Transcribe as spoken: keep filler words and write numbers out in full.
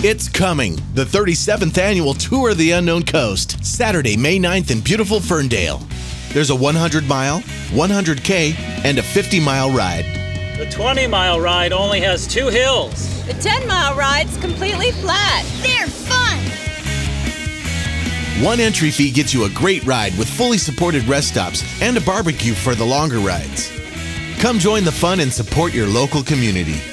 It's coming, the thirty-seventh Annual Tour of the Unknown Coast, Saturday, May ninth in beautiful Ferndale. There's a one hundred mile, one hundred K, and a fifty mile ride. The twenty mile ride only has two hills. The ten mile ride's completely flat. They're fun! One entry fee gets you a great ride with fully supported rest stops and a barbecue for the longer rides. Come join the fun and support your local community.